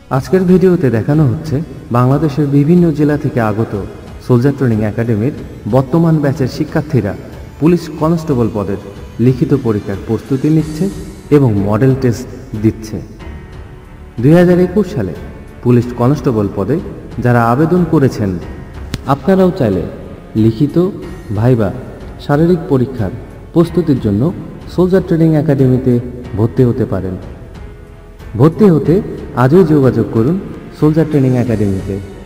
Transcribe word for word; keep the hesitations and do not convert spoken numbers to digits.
আজকের ভিডিওতে দেখানো হচ্ছে বাংলাদেশের বিভিন্ন জেলা থেকে আগত সোলজার ট্রেনিং একাডেমির বর্তমান ব্যাচের শিক্ষার্থীরা পুলিশ কনস্টেবল পদের লিখিত পরীক্ষার প্রস্তুতি নিচ্ছে এবং মডেল টেস্ট দিচ্ছে। দুই হাজার একুশ সালে পুলিশ কনস্টেবল পদে যারা আবেদন করেছেন, আপনারাও চাইলে লিখিত, ভাইবা, শারীরিক পরীক্ষার প্রস্তুতির জন্য সোলজার ট্রেনিং একাডেমিতে ভর্তি হতে পারেন। ভর্তি হতে আজই যোগাযোগ করুন সোলজার ট্রেনিং একাডেমিতে।